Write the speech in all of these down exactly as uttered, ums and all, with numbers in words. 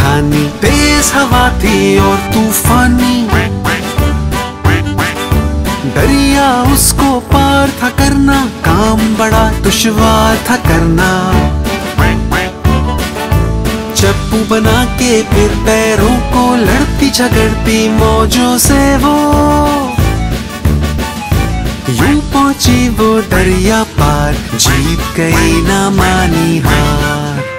कहानी। तेज हवा थी और तूफानी, दरिया उसको पार था करना, काम बड़ा दुश्वार था करना। चप्पू बना के फिर पैरों को लड़ती झगड़ती मौजों से वो यूं पहुंची वो दरिया पार, जीत गई ना मानी हार।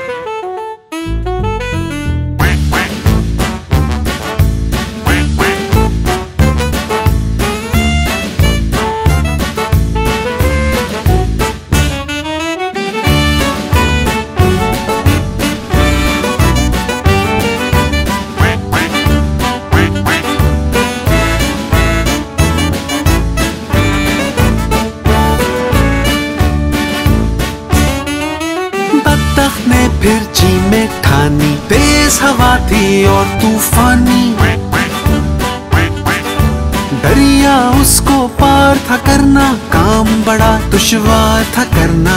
बत्तख ने फिर जी में ठानी, तेज हवा थी और तूफानी, दरिया उसको पार था करना, काम बड़ा दुश्वार था करना।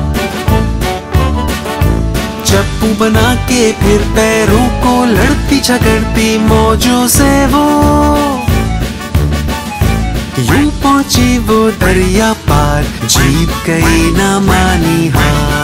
चप्पू बना के फिर पैरों को लड़ती झगड़ती मौजों से वो यूं पहुंची वो दरिया पार, जीत गई ना मानी हार।